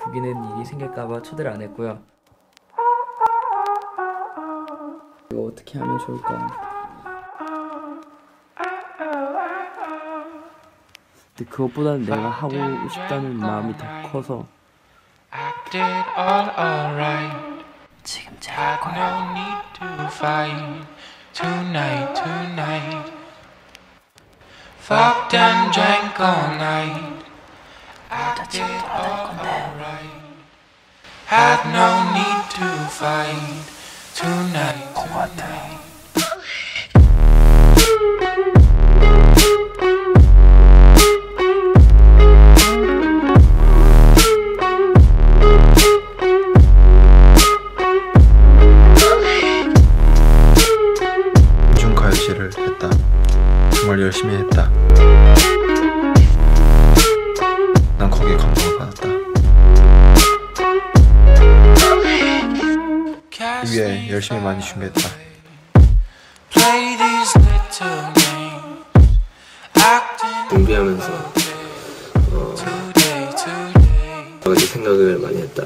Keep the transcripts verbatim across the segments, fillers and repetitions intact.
구기는 일이 생길까봐 초대를 안 했고요. 이거 어떻게 하면 좋을까? 근데 그것보다는 내가 하고 싶다는 마음이 더 커서 지금 잘할 거야. Tonight, tonight, fucked and drank all night. 여자친구도 안 할 건데. Had no need to fight. Tonight, 것 같아. 이중가요제를 했다. 정말 열심히 했다. 난 거기에 감동을 받았다. 위에 열심히 많이 준비했다. 준비하면서 어, 여러 가지 생각을 많이 했다.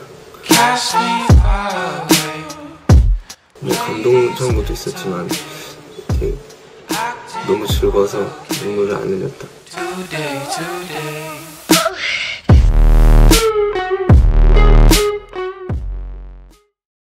뭐 감동적인 것도 있었지만 되게 너무 즐거워서 눈물을 안 흘렸다.